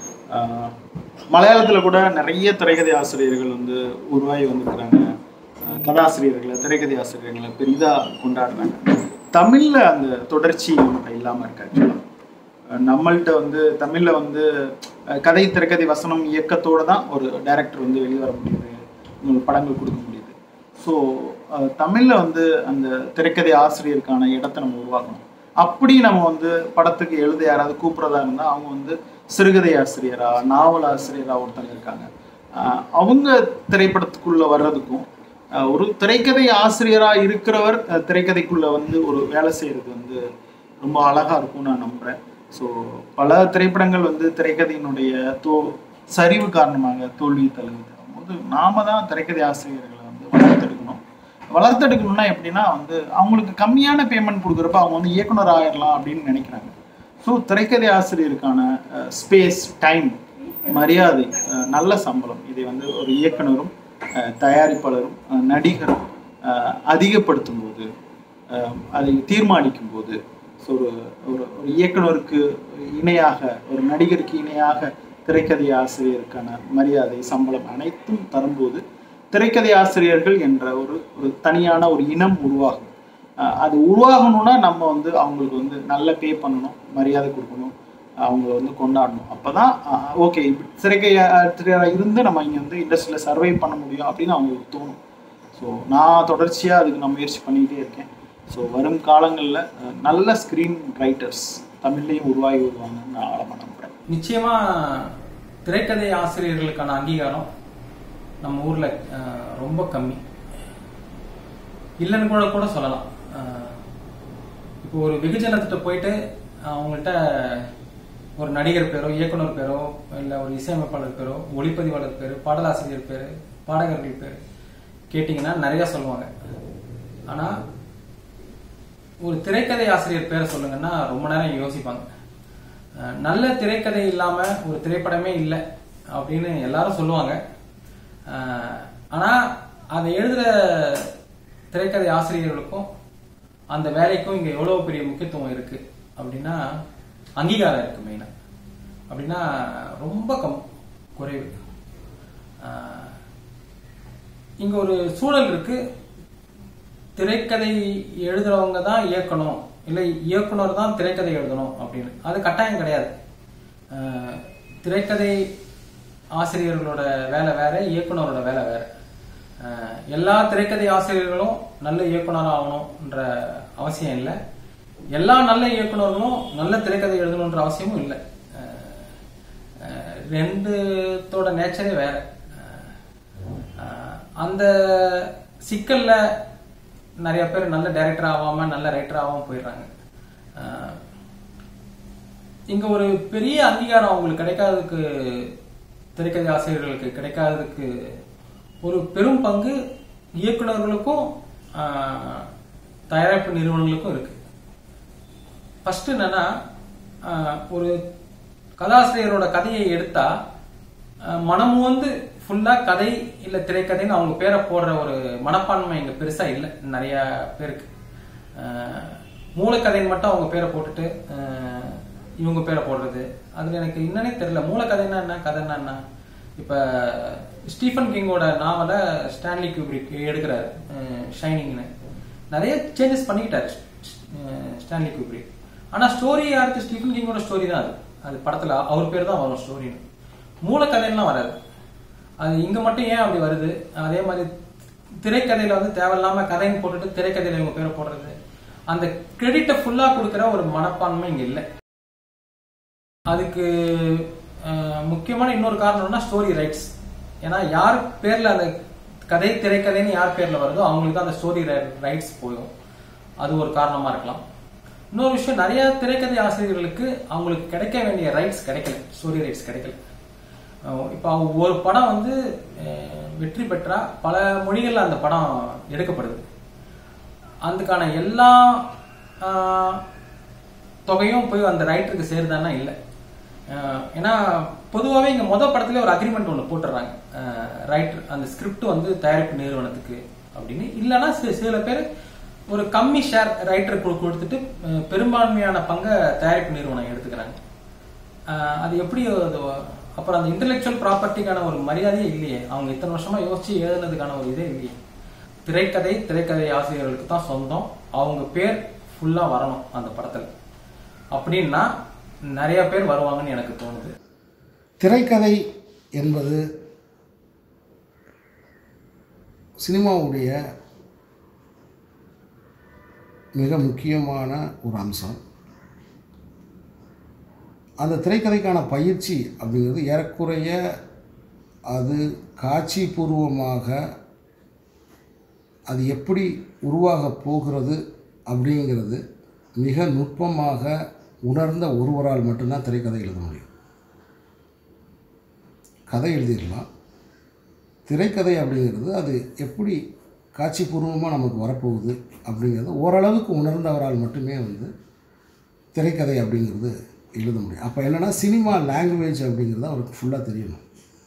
மலையாளத்தில் கூட நிறைய திரைக்கதை ஆசிரியர்கள் வந்து உருவாகி வந்துருக்குறாங்க. கதாசிரியர்களை, திரைக்கதை ஆசிரியர்களை பெரிதாக கொண்டாடுறாங்க. தமிழில் அந்த தொடர்ச்சி நம்மகிட்ட இல்லாமல் இருக்காங்க. நம்மள்கிட்ட வந்து தமிழில் வந்து கதை, திரைக்கதை, வசனம், இயக்கத்தோடு தான் ஒரு டைரக்டர் வந்து வெளியே வர முடியுது, உங்களுக்கு படங்கள் கொடுக்க முடியுது. ஸோ தமிழில் வந்து அந்த திரைக்கதை ஆசிரியருக்கான இடத்தை நம்ம உருவாக்கணும். அப்படி நம்ம வந்து படத்துக்கு எழுத யாராவது கூப்பிட்றதா இருந்தால் அவங்க வந்து சிறுகதை ஆசிரியரா, நாவல் ஆசிரியரா ஒருத்தங்க இருக்காங்க. அவங்க திரைப்படத்துக்குள்ளே வர்றதுக்கும் ஒரு திரைக்கதை ஆசிரியராக இருக்கிறவர் திரைக்கதைக்குள்ளே வந்து ஒரு வேலை செய்கிறது வந்து ரொம்ப அழகாக இருக்கும்னு நான் நம்புகிறேன். ஸோ பல திரைப்படங்கள் வந்து திரைக்கதையினுடைய தோ சரிவு காரணமாக தோல்வி தழுவுது போது நாம தான் திரைக்கதை ஆசிரியர்களை வந்து வளர்த்தெடுக்கணும். வளர்த்தெடுக்கணும்னா எப்படின்னா வந்து அவங்களுக்கு கம்மியான பேமெண்ட் கொடுக்குறப்ப அவங்க வந்து இயக்குனர் ஆயிடலாம் அப்படின்னு நினைக்கிறாங்க. ஸோ திரைக்கதை ஆசிரியருக்கான ஸ்பேஸ், டைம், மரியாதை, நல்ல சம்பளம், இதை வந்து ஒரு இயக்குனரும் தயாரிப்பாளரும் நடிகரும் அதிகப்படுத்தும் போது, அதை தீர்மானிக்கும் போது, ஸோ ஒரு ஒரு ஒரு இயக்குனருக்கு இணையாக, ஒரு நடிகருக்கு இணையாக திரைக்கதை ஆசிரியருக்கான மரியாதை, சம்பளம் அனைத்தும் தரும்போது திரைக்கதை ஆசிரியர்கள் என்ற ஒரு ஒரு தனியான ஒரு இனம் உருவாகும். அது உருவாகணும்னா நம்ம வந்து அவங்களுக்கு வந்து நல்ல பே பண்ணணும், மரியாதை கொடுக்கணும், அவங்கள வந்து கொண்டாடணும். அப்போ தான் ஓகே திரைக்கதை ஆசிரியராக இருந்து நம்ம இங்கே வந்து இண்டஸ்ட்ரியில் சர்வை பண்ண முடியும் அப்படின்னு அவங்களுக்கு தோணும். ஸோ நான் தொடர்ச்சியாக அதுக்கு நான் முயற்சி பண்ணிக்கிட்டே இருக்கேன். ஸோ வரும் காலங்களில் நல்ல ஸ்க்ரீன் ரைட்டர்ஸ் தமிழ்லையும் உருவாகி வருவாங்கன்னு நான் ஆழமாக நம்புகிறேன். நிச்சயமாக திரைக்கதை ஆசிரியர்களுக்கான அங்கீகாரம் நம்ம ஊரில் ரொம்ப கம்மி, இல்லைன்னு கூட கூட சொல்லலாம். இப்போ ஒரு வெகுஜனத்திட்ட போயிட்டு அவங்கள்ட்ட ஒரு நடிகர் பேரோ, இயக்குனர் பேரோ, இல்லை ஒரு இசையமைப்பாளர் பேரோ, ஒளிப்பதிவாளர் பேர், பாடலாசிரியர் பேர், பாடகர்கள் பேர் கேட்டிங்கன்னா நிறையா சொல்லுவாங்க. ஆனால் ஒரு திரைக்கதை ஆசிரியர் பேரை சொல்லுங்கன்னா ரொம்ப நேரம் யோசிப்பாங்க. நல்ல திரைக்கதை இல்லாமல் ஒரு திரைப்படமே இல்லை அப்படின்னு எல்லாரும் சொல்லுவாங்க. ஆனால் அதை எழுதுகிற திரைக்கதை ஆசிரியர்களுக்கும் அந்த வேலைக்கும் இங்கே எவ்வளோ பெரிய முக்கியத்துவம் இருக்குது அப்படின்னா அங்கீகாரம் இருக்குது. மெயினாக அப்படின்னா ரொம்ப கம் குறைவு. இங்கே ஒரு சூழல் இருக்கு, திரைக்கதை எழுதுறவங்க தான் இயக்கணும், இல்லை இயக்குனர் தான் திரைக்கதை எழுதணும் அப்படின்னு. அது கட்டாயம் கிடையாது. திரைக்கதை ஆசிரியர்களோட வேலை வேற, இயக்குனரோட வேலை வேற. எல்லா திரைக்கதை ஆசிரியர்களும் நல்ல இயக்குனர் ஆகணும்ன்ற அவசியம் இல்லை, எல்லா நல்ல இயக்குனர்களும் நல்ல திரைக்கதை எழுதணுன்ற அவசியமும் இல்லை. ரெண்டுத்தோட நேச்சரே வேற. அந்த சிக்கல்ல நிறைய பேர் நல்ல டைரக்டர் ஆகாம நல்ல ரைட்டர் ஆகாம போயிடுறாங்க. இங்க ஒரு பெரிய அங்கீகாரம் அவங்களுக்கு கிடைக்காததுக்கு, திரைக்கதை ஆசிரியர்களுக்கு கிடைக்காததுக்கு ஒரு பெரும் பங்கு இயக்குநர்களுக்கும் தயாரிப்பு நிறுவனங்களுக்கும் இருக்கு. ஃபர்ஸ்ட் என்னன்னா, ஒரு கதாசிரியரோட கதையை எடுத்தா மனமும் வந்து ஃபுல்லா கதை இல்ல திரைக்கதைன்னு அவங்க பேரை போடுற ஒரு மனப்பான்மை இங்க பெருசா இல்லை நிறைய பேருக்கு. மூலக்கதைன்னு மட்டும் அவங்க பேரை போட்டுட்டு இவங்க பேரை போடுறது, அதுல எனக்கு என்னன்னே தெரியல. மூலக்கதைன்னா என்ன, கதைன்னா என்ன? இப்ப ஸ்டீஃபன் கிங்கோட நாவலை ஸ்டான்லி கியூப்ரிக் எடுக்கிறாரு ஷைனிங்னு, நிறைய சேஞ்சஸ் பண்ணிக்கிட்டாரு ஸ்டான்லி கியூப்ரிக். ஆனா ஸ்டோரி யாருக்கு? ஸ்டீஃபன் கிங்கோட ஸ்டோரி தான் அது. அது படத்துல அவர் பேர் தான் வரும் ஸ்டோரின்னு, மூலக்கதைலாம் வராது. அது இங்க மட்டும் ஏன் அப்படி வருது? அதே மாதிரி திரைக்கதையில வந்து தேவையில்லாம கதைன்னு போட்டுட்டு திரைக்கதையில இவங்க பேரை போடுறது, அந்த கிரெடிட்டை ஃபுல்லா கொடுக்கிற ஒரு மனப்பான்மை இங்க இல்லை. அதுக்கு முக்கியமான இன்னொரு காரணம்னா ஸ்டோரி ரைட்ஸ். ஏன்னா யார் பேர்ல அந்த கதை திரைக்கதைன்னு யார் பேர்ல வருதோ அவங்களுக்கு தான் அந்த ஸ்டோரி ரைட்ஸ் போயிடும். அது ஒரு காரணமா இருக்கலாம். இன்னொரு விஷயம், நிறைய திரைக்கதை ஆசிரியர்களுக்கு அவங்களுக்கு கிடைக்க வேண்டிய ரைட்ஸ் கிடைக்கல, ஸ்டோரி ரைட்ஸ் கிடைக்கல. இப்ப ஒரு படம் வந்து வெற்றி பெற்றா பல மொழிகள்ல அந்த படம் எடுக்கப்படுது. அதுக்கான எல்லா தொகையும் போய் அந்த ரைட்டருக்கு சேருதான்னா இல்லை. ஏன்னா பொதுவாகவே இங்க மொதல் படத்துல ஒரு அக்ரிமெண்ட் ஒன்று போட்டுறாங்க, ரைட்டர் அந்த ஸ்கிரிப்ட் வந்து தயாரிப்பு நிறுவனத்துக்கு அப்படின்னு. இல்லைன்னா சில பேர் ஒரு கம்மி ஷேர் ரைட்டருக்கு கொடுத்துட்டு பெரும்பான்மையான பங்கை தயாரிப்பு நிறுவனம் எடுத்துக்கிறாங்க. அது எப்படி? அப்புறம் அந்த இன்டெலெக்சுவல் ப்ராப்பர்ட்டிக்கான ஒரு மரியாதையே இல்லையே. அவங்க இத்தனை வருஷமா யோசிச்சு எழுதுனதுக்கான ஒரு இதே இல்லையே. திரைக்கதை திரைக்கதை ஆசிரியர்களுக்கு தான் சொந்தம், அவங்க பேர் ஃபுல்லா வரணும் அந்த படத்துல அப்படின்னா நிறைய பேர் வருவாங்கன்னு எனக்கு தோணுது. திரைக்கதை என்பது சினிமாவுடைய மிக முக்கியமான ஒரு அம்சம். அந்த திரைக்கதைக்கான பயிற்சி அப்படிங்கிறது ஏறக்குறைய அது காட்சி பூர்வமாக அது எப்படி உருவாக போகிறது அப்படிங்கிறது மிக நுட்பமாக உணர்ந்த ஒருவரால் மட்டும்தான் திரைக்கதை எழுத முடியும். கதை எழுதிடலாம், திரைக்கதை அப்படிங்கிறது அது எப்படி காட்சி பூர்வமாக நமக்கு வரப்போகுது அப்படிங்கிறது ஓரளவுக்கு உணர்ந்தவரால் மட்டுமே வந்து திரைக்கதை அப்படிங்கிறது எழுத முடியும். அப்போ என்னென்னா சினிமா லாங்குவேஜ் அப்படிங்கிறது அவருக்கு ஃபுல்லாக தெரியணும்.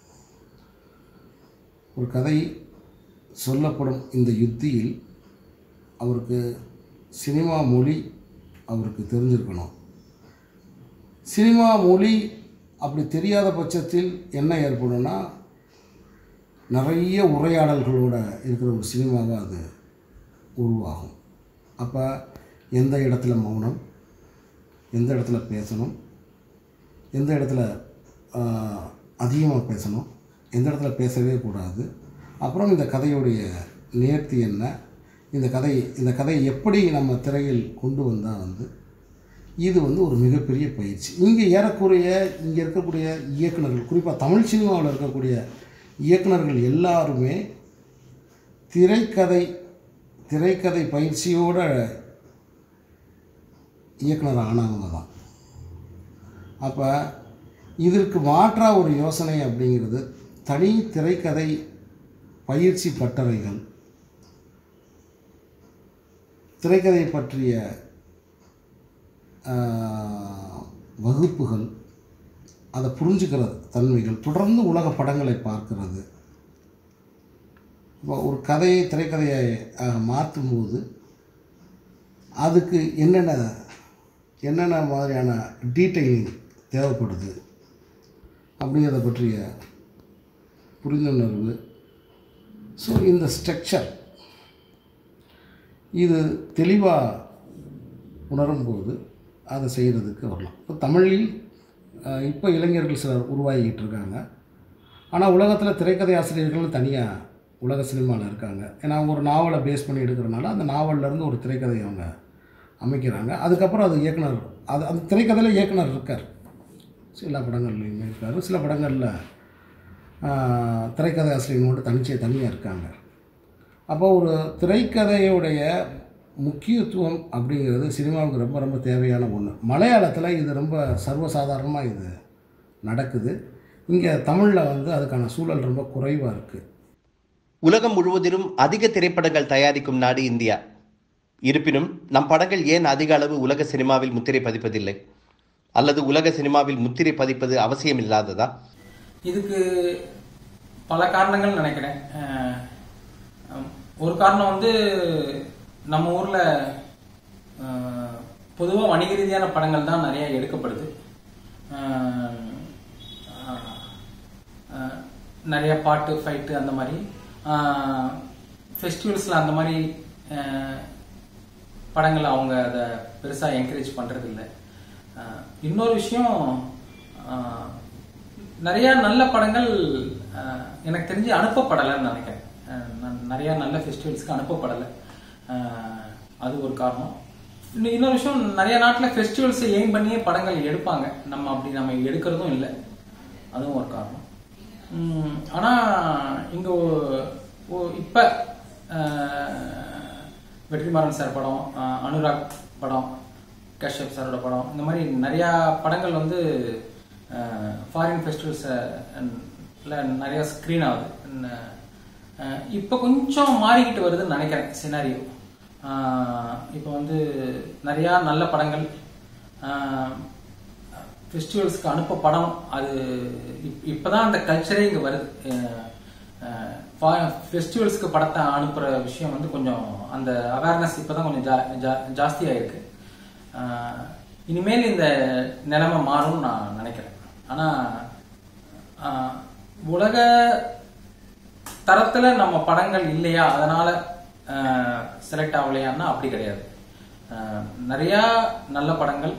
ஒரு கதை சொல்லப்படும் இந்த யுத்தியில் அவருக்கு சினிமா மொழி அவருக்கு தெரிஞ்சிருக்கணும். சினிமா மொழி அப்படி தெரியாத பட்சத்தில் என்ன ஏற்படும்னா நிறைய உரையாடல்களோடு இருக்கிற ஒரு சினிமாவாக அது உருவாகும். அப்போ எந்த இடத்துல மௌனம், எந்த இடத்துல பேசணும், எந்த இடத்துல அதிகமாக பேசணும், எந்த இடத்துல பேசவே கூடாது, அப்புறம் இந்த கதையுடைய நேர்த்தி என்ன, இந்த கதை இந்த கதையை எப்படி நம்ம திரையில் கொண்டு வந்தால் வந்து இது வந்து ஒரு மிகப்பெரிய பயிற்சி. இங்கே ஏறக்குறைய இங்கே இருக்கக்கூடிய இயக்குநர்கள், குறிப்பாக தமிழ் சினிமாவில் இருக்கக்கூடிய இயக்குநர்கள் எல்லாருமே திரைக்கதை திரைக்கதை பயிற்சியோட இயக்குனர் ஆனவங்க தான். அப்போ இதற்கு மாற்றாக ஒரு யோசனை அப்படிங்கிறது தனி திரைக்கதை பயிற்சி பட்டறைகள், திரைக்கதை பற்றிய வகுப்புகள், அதை புரிஞ்சுக்கிற தன்மைகள், தொடர்ந்து உலக படங்களை பார்க்கிறது. இப்போ ஒரு கதையை திரைக்கதையை மாற்றும்போது அதுக்கு என்னென்ன என்னென்ன மாதிரியான டீட்டெயிலிங் தேவைப்படுது அப்படிங்கிறத பற்றிய புரிந்துணர்வு. ஸோ இந்த ஸ்ட்ரக்சர் இது தெளிவாக உணரும்போது அதை செய்கிறதுக்கு வரலாம். இப்போ தமிழில் இப்போ இளைஞர்கள் சிலர் உருவாகிக்கிட்டு இருக்காங்க. ஆனால் உலகத்தில் திரைக்கதை ஆசிரியர்கள் தனியாக உலக சினிமாவில் இருக்காங்க. ஏன்னா அவங்க ஒரு நாவலை பேஸ் பண்ணி எடுக்கிறனால அந்த நாவல்லேருந்து ஒரு திரைக்கதை அவங்க அமைக்கிறாங்க. அதுக்கப்புறம் அது இயக்குனர், அது அந்த திரைக்கதையில் இயக்குனர் இருக்கார், சில படங்கள்லையுமே இருக்கார், சில படங்களில் திரைக்கதை ஆசிரியர்களோட தனிச்சே தனியாக இருக்காங்க. அப்போ ஒரு திரைக்கதையுடைய முக்கியத்துவம் அப்படிங்கிறது சினிமாவுக்கு ரொம்ப ரொம்ப தேவையான ஒன்று. மலையாளத்தில் இது ரொம்ப சர்வசாதாரணமாக இது நடக்குது. இங்கே தமிழில் வந்து அதுக்கான சூழல் ரொம்ப குறைவாக இருக்குது. உலகம் முழுவதிலும் அதிக திரைப்படங்கள் தயாரிக்கும் நாடு இந்தியா. இருப்பினும் நம் படங்கள் ஏன் அதிக அளவு உலக சினிமாவில் முத்திரை பதிப்பதில்லை? அல்லது உலக சினிமாவில் முத்திரை பதிப்பது அவசியம் இல்லாததா? இதுக்கு பல காரணங்கள் நினைக்கிறேன். ஒரு காரணம் வந்து நம்ம ஊர்ல பொதுவாக வணிக ரீதியான படங்கள் தான் நிறைய எடுக்கப்படுது. நிறைய பாட்டு, ஃபைட்டு, அந்த மாதிரி ஃபெஸ்டிவல்ஸில் அந்த மாதிரி படங்களை அவங்க அதை பெருசாக என்கரேஜ் பண்ணுறது இல்லை. இன்னொரு விஷயம், நிறைய நல்ல படங்கள் எனக்கு தெரிஞ்சு அனுப்பப்படலைன்னு நினைக்கிறேன். நிறைய நல்ல ஃபெஸ்டிவல்ஸ்க்கு அனுப்பப்படலை, அது ஒரு காரணம். இன்னொரு விஷயம், நிறைய நாட்டில் ஃபெஸ்டிவல்ஸை எய்ம் பண்ணியே படங்கள் எடுப்பாங்க, நம்ம அப்படி நம்ம எடுக்கிறதும் இல்லை, அதுவும் ஒரு காரணம். ஆனால் இங்கே இப்போ வெற்றிமாறன் சார் படம், அனுராக் படம், கஷ்யப் சாரோட படம், இந்த மாதிரி நிறையா படங்கள் வந்து ஃபாரின் ஃபெஸ்டிவல்ஸில் நிறையா ஸ்க்ரீன் ஆகுது. இப்போ கொஞ்சம் மாறிக்கிட்டு வருதுன்னு நினைக்கிறேன் சினாரியோ. இப்போ வந்து நிறையா நல்ல படங்கள் ஃபெஸ்டிவல்ஸ்க்கு அனுப்ப படம், அது இப்போதான் அந்த கல்ச்சரே இங்கே வருது. ஃபெஸ்டிவல்ஸ்க்கு படத்தை அனுப்புகிற விஷயம் வந்து கொஞ்சம் அந்த அவேர்னஸ் இப்போ தான் கொஞ்சம் ஜா ஜா ஜாஸ்தியாக இருக்கு. இனிமேல் இந்த நிலைமை மாறும்னு நான் நினைக்கிறேன். ஆனால் உலக தரத்தில் நம்ம படங்கள் இல்லையா, அதனால செலக்ட் ஆகலையான்னா அப்படி கிடையாது. நிறையா நல்ல படங்கள்,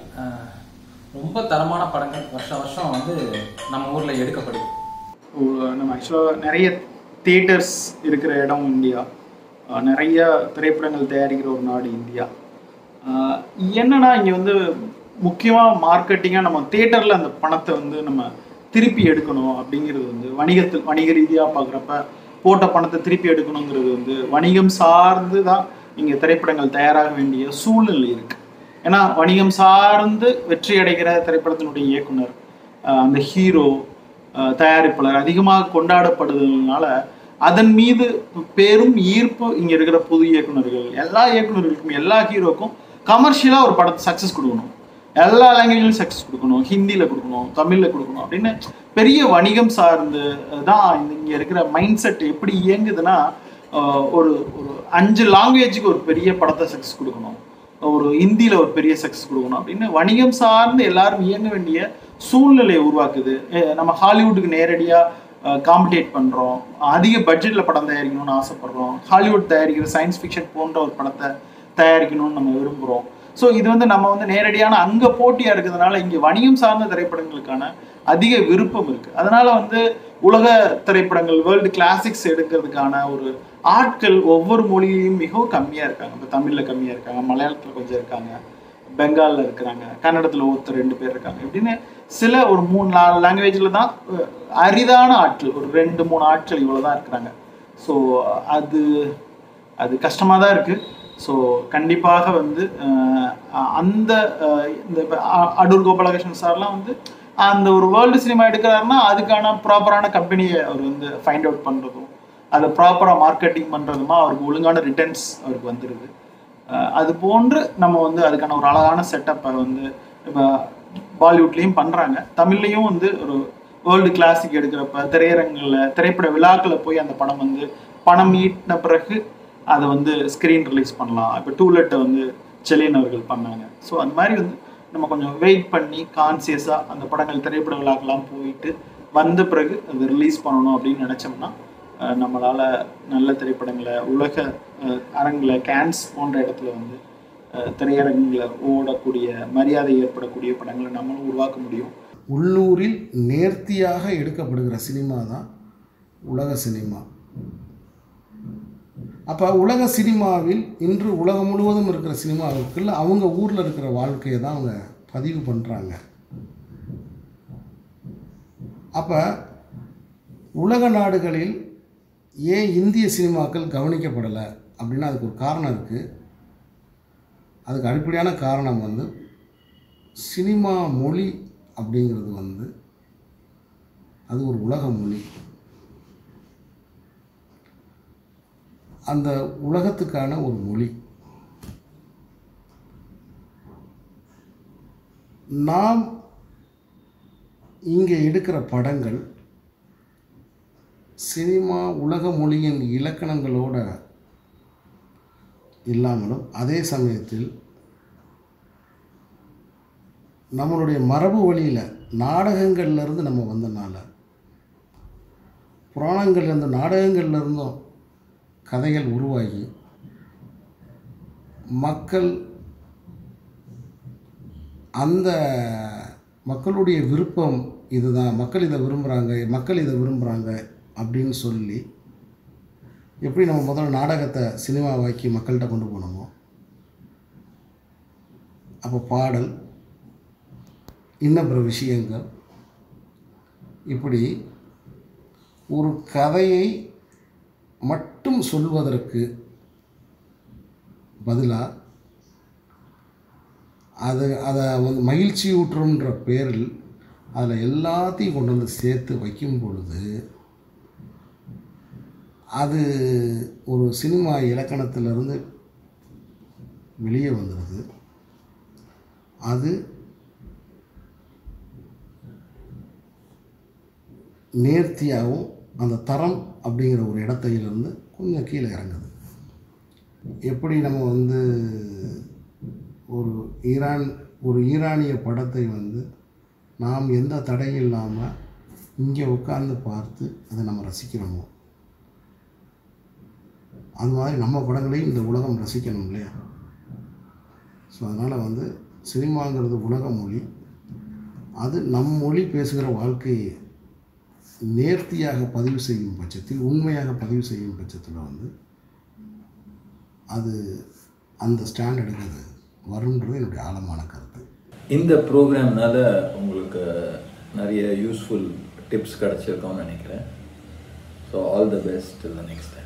ரொம்ப தரமான படங்கள் வருஷம் வருஷம் வந்து நம்ம ஊரில் எடுக்கப்படுது. நம்ம ஆக்சுவலாக நிறைய தியேட்டர்ஸ் இருக்கிற இடம் இந்தியா, நிறைய திரைப்படங்கள் தயாரிக்கிற ஒரு நாடு இந்தியா. என்னன்னா இங்கே வந்து முக்கியமாக மார்க்கெட்டிங்காக நம்ம தியேட்டரில் அந்த பணத்தை வந்து நம்ம திருப்பி எடுக்கணும் அப்படிங்கிறது வந்து வணிகத்தில் வணிக ரீதியாக பார்க்குறப்ப போட்ட பணத்தை திருப்பி எடுக்கணுங்கிறது வந்து வணிகம் சார்ந்து தான் இங்கே திரைப்படங்கள் தயாராக வேண்டிய சூழ்நிலை இருக்குது. ஏன்னா வணிகம் சார்ந்து வெற்றி அடைகிற திரைப்படத்தினுடைய இயக்குனர், அந்த ஹீரோ, தயாரிப்பாளர் அதிகமாக கொண்டாடப்படுறதுனால அதன் மீது பெரும் ஈர்ப்பு இங்கே இருக்கிற புது இயக்குநர்கள், எல்லா இயக்குநர்களுக்கும் எல்லா ஹீரோக்கும் கமர்ஷியலாக ஒரு படத்தை சக்ஸஸ் கொடுக்கணும், எல்லா லாங்குவேஜ்லையும் சக்ஸஸ் கொடுக்கணும், ஹிந்தியில் கொடுக்கணும், தமிழில் கொடுக்கணும் அப்படின்னு பெரிய வணிகம் சார்ந்து தான் இங்கே இருக்கிற மைண்ட் செட் எப்படி இயங்குதுன்னா, ஒரு ஒரு அஞ்சு லாங்குவேஜுக்கு ஒரு பெரிய படத்தை சக்ஸஸ் கொடுக்கணும், ஒரு ஹிந்தியில் ஒரு பெரிய சக்ஸஸ் கொடுக்கணும் அப்படின்னு வணிகம் சார்ந்து எல்லாரும் இயங்க வேண்டிய சூழ்நிலையை உருவாக்குது. நம்ம ஹாலிவுட்டுக்கு நேரடியாக காம்படேட் பண்ணுறோம், அதிக பட்ஜெட்டில் படம் தயாரிக்கணும்னு ஆசைப்படுறோம், ஹாலிவுட் தயாரிக்கிற சயின்ஸ் ஃபிக்ஷன் போன்ற ஒரு படத்தை தயாரிக்கணும்னு நம்ம விரும்புகிறோம். ஸோ இது வந்து நம்ம வந்து நேரடியான அங்கே போட்டியாக இருக்கிறதுனால இங்கே வணிகம் சார்ந்த திரைப்படங்களுக்கான அதிக விருப்பம் இருக்குது. அதனால் வந்து உலக திரைப்படங்கள், வேர்ல்டு கிளாசிக்ஸ் எடுக்கிறதுக்கான ஒரு ஆட்கள் ஒவ்வொரு மொழியிலையும் மிகவும் கம்மியாக இருக்காங்க. இப்போ தமிழில் கம்மியாக இருக்காங்க, மலையாளத்தில் கொஞ்சம் இருக்காங்க, பெங்காலில் இருக்கிறாங்க, கன்னடத்தில் ஒருத்தர் ரெண்டு பேர் இருக்காங்க, இப்படின்னு சில ஒரு மூணு நாலு லாங்குவேஜில் தான் அரிதான ஆட்கள், ஒரு ரெண்டு மூணு ஆட்கள் இவ்வளோ தான் இருக்கிறாங்க. ஸோ அது அது கஷ்டமாக தான் இருக்குது. ஸோ கண்டிப்பாக வந்து அந்த இந்த அடூர் கோபாலகிருஷ்ணன் சார்லாம் வந்து அந்த ஒரு வேர்ல்டு சினிமா எடுக்கிறாருன்னா அதுக்கான ப்ராப்பரான கம்பெனியை அவர் வந்து ஃபைண்ட் அவுட் பண்ணுறதும் அதை ப்ராப்பராக மார்க்கெட்டிங் பண்ணுறதுமா அவருக்கு ஒழுங்கான ரிட்டர்ன்ஸ் அவருக்கு வந்துடுது. அது போன்று நம்ம வந்து அதுக்கான ஒரு அழகான செட்டப்பை வந்து இப்போ பாலிவுட்லேயும் பண்ணுறாங்க, தமிழ்லேயும் வந்து ஒரு வேர்ல்டு கிளாசிக் எடுக்கிறப்ப திரையரங்கில் திரைப்பட விழாக்களில் போய் அந்த படம் வந்து பணம் ஈட்டின பிறகு அதை வந்து ஸ்க்ரீன் ரிலீஸ் பண்ணலாம். இப்போ டூலெட்டை வந்து செலியன் அவர்கள் பண்ணாங்க. ஸோ அந்த மாதிரி வந்து நம்ம கொஞ்சம் வெயிட் பண்ணி கான்சியஸாக அந்த படங்கள் திரைப்பட விழாக்கெல்லாம் போயிட்டு வந்த பிறகு அதை ரிலீஸ் பண்ணணும் அப்படின்னு நினச்சோம்னா நம்மளால் நல்ல திரைப்படங்களை உலக அரங்கில் கேன்ஸ் போன்ற இடத்துல வந்து திரையரங்கில் ஓடக்கூடிய மரியாதை ஏற்படக்கூடிய படங்களை நம்மளும் உருவாக்க முடியும். உள்ளூரில் நேர்த்தியாக எடுக்கப்படுகிற சினிமா தான் உலக சினிமா. அப்போ உலக சினிமாவில் இன்று உலகம் முழுவதும் இருக்கிற சினிமாவுக்குள்ள அவங்க ஊரில் இருக்கிற வாழ்க்கையை தான் அவங்க பதிவு பண்ணுறாங்க. அப்போ உலக நாடுகளில் ஏன் இந்திய சினிமாக்கள் கவனிக்கப்படலை அப்படின்னா அதுக்கு ஒரு காரணம் இருக்குது. அதுக்கு அடிப்படையான காரணம் வந்து சினிமா மொழி அப்படிங்கிறது வந்து அது ஒரு உலக மொழி. அந்த உலகத்துக்கான ஒரு மொழி. நாம் இங்கே எடுக்கிற படங்கள் சினிமா உலக மொழியின் இலக்கணங்களோட இல்லாமலும் அதே சமயத்தில் நம்மளுடைய மரபு வழியில் நாடகங்கள்லேருந்து நம்ம வந்தனால புராணங்கள்லேருந்து நாடகங்கள்லேருந்தும் கதைகள் உருவாகி மக்கள் அந்த மக்களுடைய விருப்பம் இதுதான், மக்கள் இதை விரும்புகிறாங்க, மக்கள் இதை விரும்புகிறாங்க அப்படின்னு சொல்லி எப்படி நம்ம முதல்ல நாடகத்தை சினிமாவாக்கி மக்கள்கிட்ட கொண்டு போனோமோ, அப்போ பாடல் இன்னும் பிற விஷயங்கள் இப்படி ஒரு கதையை மட்டும் சொல்வதற்கு பதிலாக அது அதை வந்து மகிழ்ச்சியூற்றுன்ற பேரில் அதில் எல்லாத்தையும் கொண்டு வந்து சேர்த்து வைக்கும் பொழுது அது ஒரு சினிமா இலக்கணத்திலிருந்து வெளியே வந்துடுது. அது நேர்த்தியாகவும் அந்த தரம் அப்படிங்கிற ஒரு இடத்தையிலிருந்து கொஞ்சம் கீழே இறங்குது. எப்படி நம்ம வந்து ஒரு ஈரான் ஒரு ஈரானிய படத்தை வந்து நாம் எந்த தடையும் இல்லாமல் இங்கே உட்கார்ந்து பார்த்து அதை நம்ம ரசிக்கிறோமோ, அது மாதிரி நம்ம படங்களையும் இந்த உலகம் ரசிக்கணும் இல்லையா? ஸோ அதனால் வந்து சினிமாங்கிறது உலக மொழி. அது நம் மொழி பேசுகிற வாழ்க்கையை நேர்த்தியாக பதிவு செய்யும் பட்சத்தில், உண்மையாக பதிவு செய்யும் பட்சத்தில் வந்து அது அந்த ஸ்டாண்டர்டுக்கு அது வரும்ன்றது என்னுடைய ஆழமான கருத்து. இந்த ப்ரோக்ராம்னால உங்களுக்கு நிறைய யூஸ்ஃபுல் டிப்ஸ் கிடச்சிருக்கோன்னு நினைக்கிறேன். So all the best till the next time.